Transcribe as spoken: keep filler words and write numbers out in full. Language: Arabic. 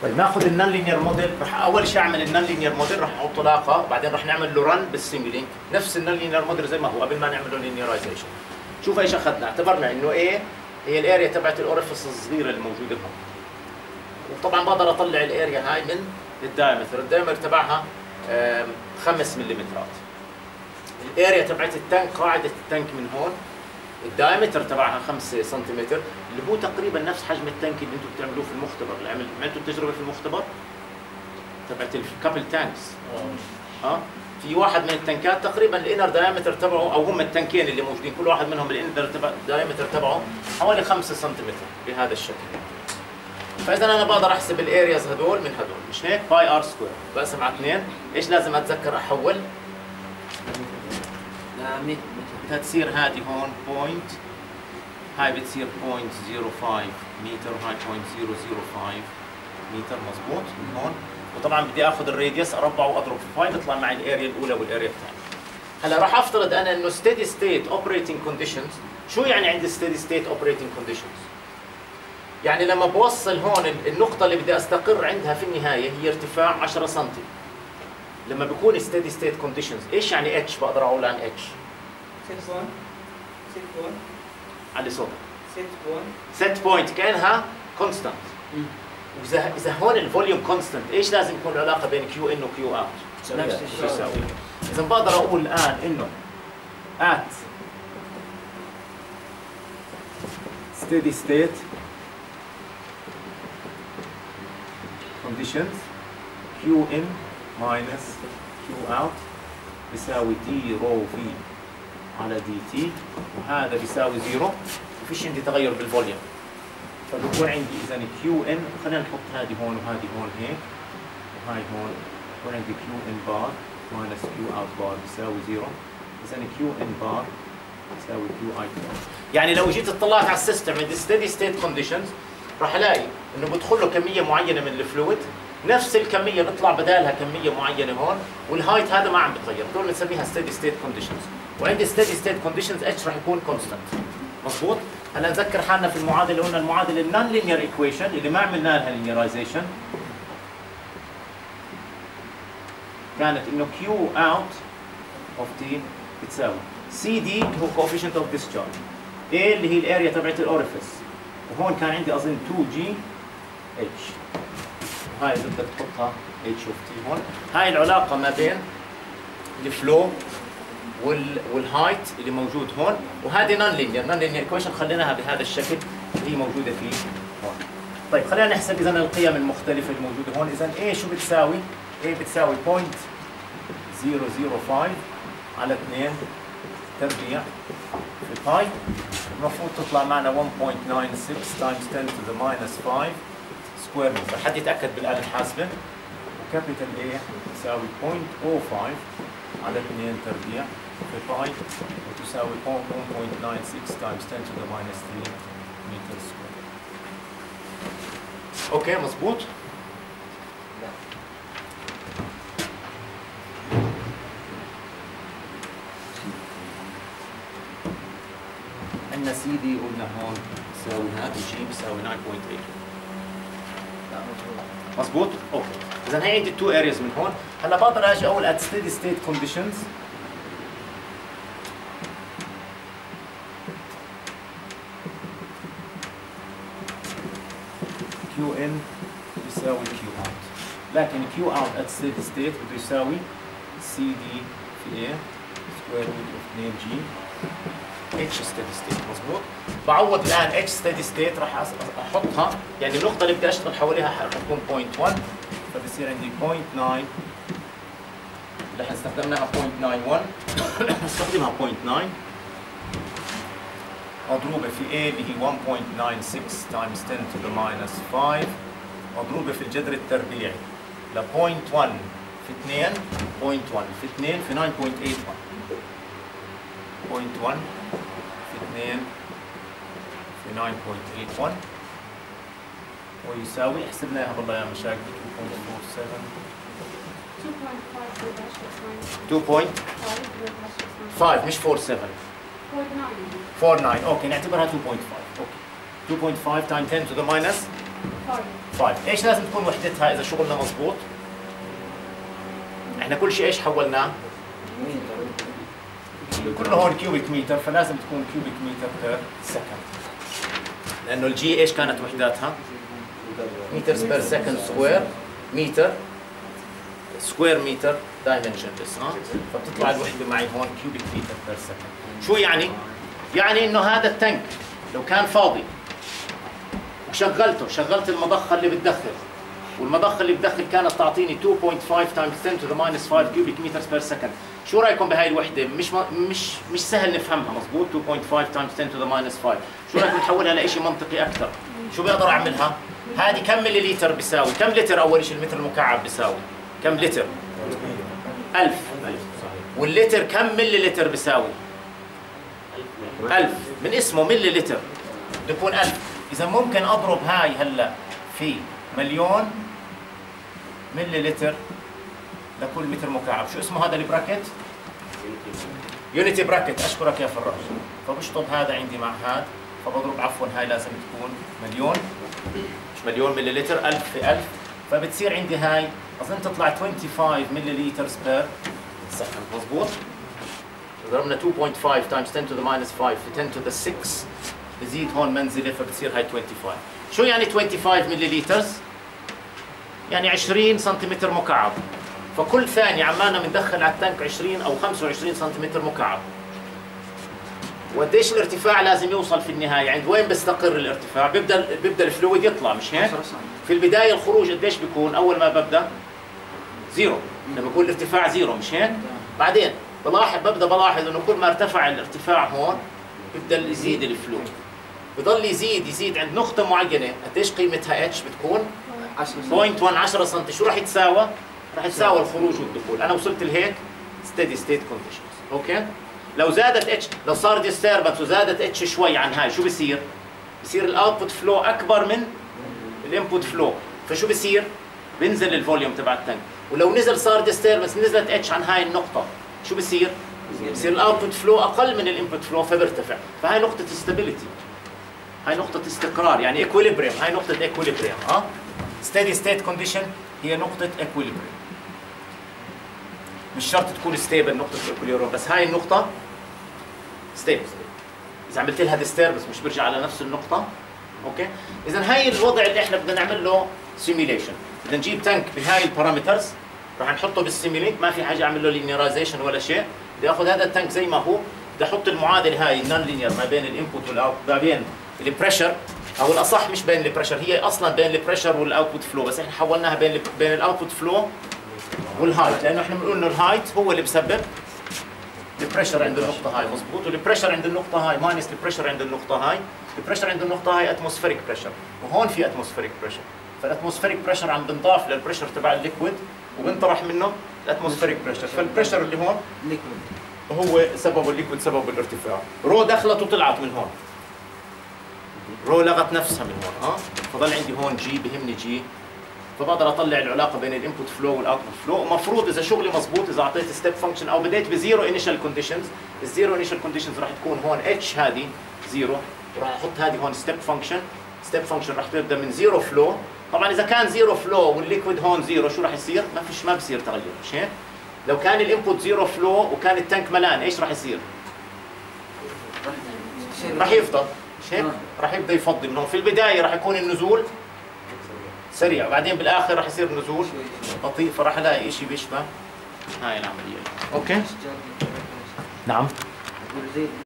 طيب ناخذ النون لينير موديل. رح اول شيء اعمل النون لينير موديل، رح احط طلاقه، بعدين رح نعمل له رن بالسيميلينك نفس النون لينير موديل زي ما هو قبل ما نعمل له لينيرايزيشن. شوف ايش اخذنا، اعتبرنا انه ايه هي الاريا تبعت الاوريفيس الصغيره الموجوده هون، وطبعا بقدر اطلع الاريا هاي من الدايمتر، الدايمتر تبعها خمس مليمترات. الاريا تبعت التانك، قاعده التانك من هون الدايمتر تبعها خمسة سنتيمتر، اللي هو تقريبا نفس حجم التانك اللي انتم بتعملوه في المختبر، اللي عمل عملتوا التجربه في المختبر تبعت الكابل تانكس. ها في واحد من التنكات تقريبا الانر دايمتر تبعه، او هم التنكين اللي موجودين كل واحد منهم الانر دايمتر تبعه حوالي خمسة سنتيمتر بهذا الشكل. فاذا انا بقدر احسب الارياز هدول من هدول، مش هيك؟ باي ار سكوير بقسم على اثنين. ايش لازم اتذكر؟ احول بدها تصير هذه هون بوينت، هاي بتصير بوينت زيرو فايف متر، وهاي بوينت زيرو زيرو فايف متر، مضبوط من هون. وطبعا بدي اخذ الراديوس اربعه واضرب في فايف يطلع معي الاريا الاولى والاريا الثانيه. هلا راح افترض انا انه ستيدي ستيت اوبريتنج كونديشنز. شو يعني عندي ستيدي ستيت اوبريتنج كونديشنز؟ يعني لما بوصل هون النقطة اللي بدي استقر عندها في النهاية هي ارتفاع عشرة سنتي. لما بيكون ستيدي ستيت كونديشنز، ايش يعني اتش؟ بقدر اقول عن اتش ست بوينت ست بوينت على صوتك ست بوينت سيت بوينت كانها كونستانت. واذا اذا هون الفوليوم كونستانت، ايش لازم يكون العلاقة بين كيو ان وكيو اوت؟ نفس الشيء يساوي. اذا بقدر اقول الان انه at steady state conditions Q in minus Q out بيساوي دي رو في على دي تي، وهذا بيساوي زيرو، وفيش عندي تغير بالفوليوم. فبكون عندي اذا كيو ان، خلينا نحط هذه هون وهذه هون هيك وهاي هون، بكون عندي كيو ان بار ماينس كيو اوت بار بيساوي زيرو. اذا كيو ان بار بيساوي كيو اي بار. يعني لو جيت اطلعت على السيستم عند ستيدي ستيت كونديشنز راح الاقي انه بدخل له كميه معينه من الفلويد، نفس الكميه بيطلع بدالها كميه معينه هون، والهايت هذا ما عم بتغير، دول بنسميها ستيدي ستيت كونديشنز. وعندي ستيدي ستيت كونديشنز اتش راح يكون كونستانت. مضبوط؟ هلا نذكر حالنا في المعادله، قلنا المعادله النون لينير ايكويشن اللي ما عملنا لها لينيرايزيشن كانت انه كيو اوت اوف تي بتساوي سي دي هو coefficient اوف ديسشارج، A اللي هي الاريا تبعت الاوريفيس، وهون كان عندي اظن تو جي اتش، هاي اذا بدك تحطها اتش اوف تي هون. هاي العلاقه ما بين الفلو وال والهايت اللي موجود هون، وهذه نون لينير نون لينير ايكويشن خليناها بهذا الشكل اللي هي موجوده فيه هون. طيب خلينا نحسب اذا القيم المختلفه الموجوده هون. اذا A شو بتساوي؟ A بتساوي بوينت زيرو زيرو فايف على اثنين تربيع في باي، المفروض تطلع معنا واحد فاصلة تسعة ستة تايمز عشرة to the minus خمسة سكوير متر. حد يتاكد بالآلة الحاسبة. وكابيتال A تساوي بوينت صفر خمسة على اثنين تربيع في باي، وتساوي واحد فاصلة تسعة ستة تايمز عشرة to the minus ثلاثة متر سكوير. اوكي مظبوط؟ عندنا سي دي قلنا هون بيساوي هذا جي بيساوي تسعة فاصلة ثمانية. مظبوط؟ اوكي. اذا هي عندي تو ارياز من هون. هلا بقدر اجي اقول at steady state conditions كيو ان بيساوي كيو اوت، لكن كيو اوت at steady state بده يساوي سي دي في A سكوير روت اوف اثنين جي اتش ستيدي ستيت. مظبوط؟ بعوض الان اتش ستيدي ستيت راح احطها، يعني النقطة اللي بدي اشتغل حواليها راح تكون بوينت واحد، فبصير عندي بوينت تسعة، اللي احنا استخدمناها بوينت تسعة واحد نستخدمها بوينت تسعة مضروبة في A اللي هي واحد فاصلة تسعة ستة تايمز عشرة to the minus خمسة مضروبة في الجذر التربيعي ل بوينت واحد في اثنين بوينت واحد في اثنين في تسعة فاصلة ثمانية واحد بوينت واحد في اثنين في تسعة فاصلة ثمانية واحد ويساوي، حسبناها بالله يا مشاكل اثنين فاصلة سبعة اثنين فاصلة خمسة مش فاصلة سبعة فاصلة تسعة اوكي نعتبرها اثنين فاصلة خمسة اوكي اثنين فاصلة خمسة تايم عشرة to the minus خمسة. ايش لازم تكون وحدتها اذا شغلنا مضبوط؟ احنا كل شيء ايش حولناه؟ كله هون كيوبيك متر، فلازم تكون كيوبيك متر بير سكند، لانه الجي ايش كانت وحداتها؟ مترز بير سكند سكوير متر سكوير متر دايمنشن بس ها، فبتطلع الوحده معي هون كيوبيك متر بير سكند. شو يعني؟ يعني انه هذا التانك لو كان فاضي وشغلته، شغلت المضخه اللي بتدخل، والمضخه اللي بتدخل كانت تعطيني اثنين فاصلة خمسة تايمز عشرة to the minus خمسة كيوبيك مترز بير سكند، شو رايكم بهاي الوحده؟ مش مش مش سهل نفهمها مضبوط، اثنين فاصلة خمسة تايمز عشرة to the minus خمسة، شو رايكم نحولها لشيء منطقي اكثر؟ شو بقدر اعملها؟ هذه كم ملي لتر بيساوي؟ كم لتر اول شيء المتر المكعب بيساوي؟ كم لتر؟ ألف. واللتر كم ملي لتر بيساوي؟ ألف، من اسمه ملي لتر بده يكون ألف، إذا ممكن أضرب هاي هلا في مليون ملي لتر لكل متر مكعب، شو اسمه هذا البراكت؟ يونيتي براكت، أشكرك يا فراج. فبشطب هذا عندي مع هذا، فبضرب عفوا هاي لازم تكون مليون، مش مليون ملي لتر، ألف في ألف، فبتصير عندي هاي أظن تطلع خمسة وعشرين ملي لتر بير سكند، مضبوط؟ ضربنا اثنين فاصلة خمسة تايمز عشرة to the minus خمسة في عشرة to the ستة، بزيد هون منزله فبتصير هاي خمسة وعشرين. شو يعني خمسة وعشرين ملي لترز؟ يعني عشرين سنتيمتر مكعب، فكل ثانية عمالنا بندخل على التانك عشرين أو خمسة وعشرين سنتيمتر مكعب. وقديش الارتفاع لازم يوصل في النهاية؟ عند وين بيستقر الارتفاع؟ بيبدأ بيبدأ الفلويد يطلع، مش هيك؟ في البداية الخروج قديش بيكون؟ أول ما ببدأ زيرو، لما يكون الارتفاع زيرو، مش هيك؟ بعدين بلاحظ ببدأ بلاحظ إنه كل ما ارتفع الارتفاع هون بيبدأ يزيد الفلو، بضل يزيد يزيد عند نقطة معينة، قديش قيمتها اتش بتكون؟ صفر فاصلة واحد عشرة سم، شو راح يتساوى؟ راح يتساوى الخروج والدخول، أنا وصلت لهيك ستيدي ستيت كونديشنز، أوكي؟ لو زادت اتش، لو صار ديستربنس وزادت اتش شوي عن هاي، شو بصير؟ بصير الاوتبوت فلو أكبر من الانبوت فلو، فشو بصير؟ بنزل الفوليوم تبع التانك، ولو نزل صار ديستربنس نزلت اتش عن هاي النقطة، شو بصير؟ بصير الاوتبوت فلو اقل من الانبوت فلو فبيرتفع، فهاي نقطة استابيليتي، هاي نقطة استقرار، يعني ايكويليبريم، هاي نقطة ايكويليبريم، اه ستيدي ستيت كونديشن هي نقطة ايكويليبريم، مش شرط تكون ستيبل نقطة ايكويليبريم، بس هاي النقطة ستيبل، إذا عملت لها ديستربنس مش برجع على نفس النقطة، اوكي؟ إذا هاي الوضع اللي احنا بدنا نعمل له سيميليشن، بدنا نجيب تانك بهاي البارامترز، راح نحطه بالسيميلينك، ما في حاجة اعمل له لينيرايزيشن ولا شيء، بدي اخذ هذا التانك زي ما هو، بدي احط المعادله هاي النون لينير ما بين الانبوت والاوت، ما بين البريشر، او الاصح مش بين البريشر، هي اصلا بين البريشر والاوتبوت فلو، بس احنا حولناها بين بين الاوتبوت فلو والهايت، لانه احنا بنقول انه الهايت هو اللي بسبب البريشر عند النقطه هاي، مضبوط؟ والبريشر عند النقطه هاي ماينس البريشر عند النقطه هاي، البريشر عند النقطه هاي اتموسفيريك بريشر، وهون في اتموسفيريك بريشر، فالاتموسفيريك بريشر عم بنضاف للبريشر تبع الليكويد وبنطرح منه الاتموسفيريك بريشر، فالبريشر اللي هون هو سببه الليكويد، سببه الارتفاع، رو دخلت وطلعت من هون، رو لغت نفسها من هون، اه فضل عندي هون جي، بهمني جي، فبقدر اطلع العلاقه بين الانبوت فلو والاوتبوت فلو، ومفروض اذا شغلي مضبوط، اذا اعطيت ستيب فانكشن او بديت بزيرو انيشال كونديشنز، الزيرو انيشال كونديشنز راح تكون هون اتش هذه زيرو، راح احط هذه هون ستيب فانكشن، ستيب فانكشن راح تبدا من زيرو فلو، طبعا اذا كان زيرو فلو والليكويد هون زيرو شو راح يصير؟ ما فيش، ما بصير تغير، مش هيك؟ لو كان الانبوت زيرو فلو وكان التانك ملان ايش راح يصير؟ راح يفضل، مش هيك؟ راح يبدا يفضي من هون، في البدايه راح يكون النزول سريع، وبعدين بالاخر راح يصير نزول بطيء، فراح الاقي شيء بيشبه هاي العمليه، اوكي؟ نعم.